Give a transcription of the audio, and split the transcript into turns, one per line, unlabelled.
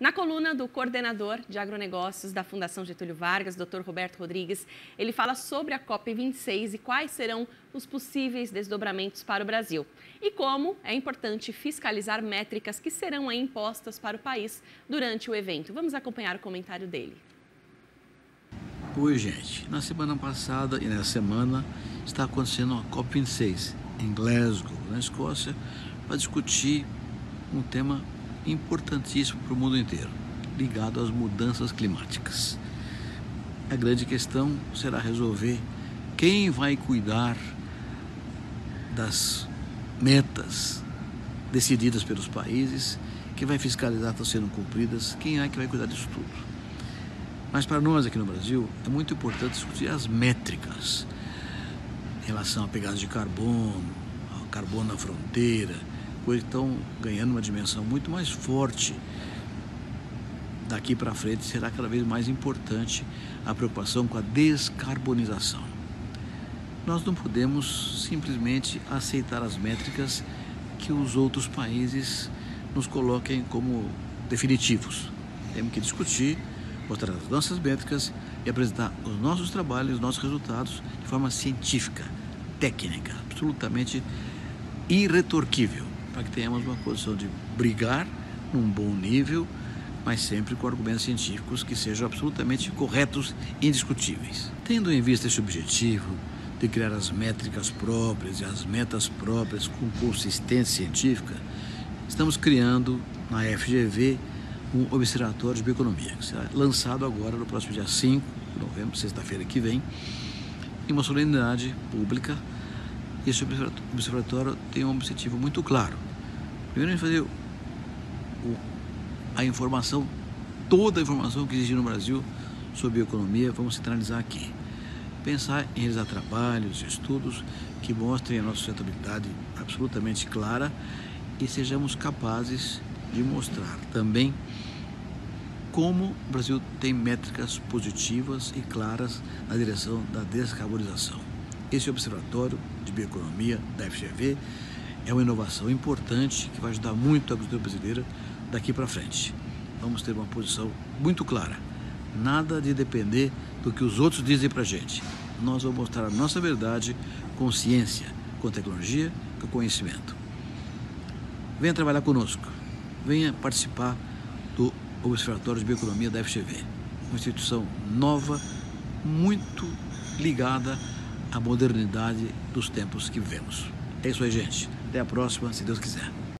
Na coluna do coordenador de agronegócios da Fundação Getúlio Vargas, Dr. Roberto Rodrigues, ele fala sobre a COP26 e quais serão os possíveis desdobramentos para o Brasil. E como é importante fiscalizar métricas que serão impostas para o país durante o evento. Vamos acompanhar o comentário dele.
Oi, gente. Na semana passada e nessa semana está acontecendo a COP26 em Glasgow, na Escócia, para discutir um tema importantíssimo para o mundo inteiro, ligado às mudanças climáticas. A grande questão será resolver quem vai cuidar das metas decididas pelos países, quem vai fiscalizar estão sendo cumpridas, quem é que vai cuidar disso tudo. Mas para nós aqui no Brasil é muito importante discutir as métricas em relação a pegadas de carbono, ao carbono na fronteira, coisas que estão ganhando uma dimensão muito mais forte. Daqui para frente será cada vez mais importante a preocupação com a descarbonização. Nós não podemos simplesmente aceitar as métricas que os outros países nos coloquem como definitivos. Temos que discutir, mostrar as nossas métricas e apresentar os nossos trabalhos, os nossos resultados de forma científica, técnica, absolutamente irretorquível, para que tenhamos uma condição de brigar num bom nível, mas sempre com argumentos científicos que sejam absolutamente corretos e indiscutíveis. Tendo em vista esse objetivo de criar as métricas próprias e as metas próprias com consistência científica, estamos criando na FGV um observatório de bioeconomia, que será lançado agora no próximo dia 5 de novembro, sexta-feira que vem, em uma solenidade pública. Esse observatório tem um objetivo muito claro. Primeiro, fazer a informação, toda a informação que existe no Brasil sobre bioeconomia, vamos centralizar aqui. Pensar em realizar trabalhos, estudos que mostrem a nossa sustentabilidade absolutamente clara e sejamos capazes de mostrar também como o Brasil tem métricas positivas e claras na direção da descarbonização. Esse observatório de bioeconomia da FGV é uma inovação importante que vai ajudar muito a agricultura brasileira daqui para frente. Vamos ter uma posição muito clara, nada de depender do que os outros dizem para a gente. Nós vamos mostrar a nossa verdade com ciência, com tecnologia, com conhecimento. Venha trabalhar conosco, venha participar do Observatório de Bioeconomia da FGV, uma instituição nova, muito ligada à modernidade dos tempos que vivemos. É isso aí, gente. Até a próxima, se Deus quiser.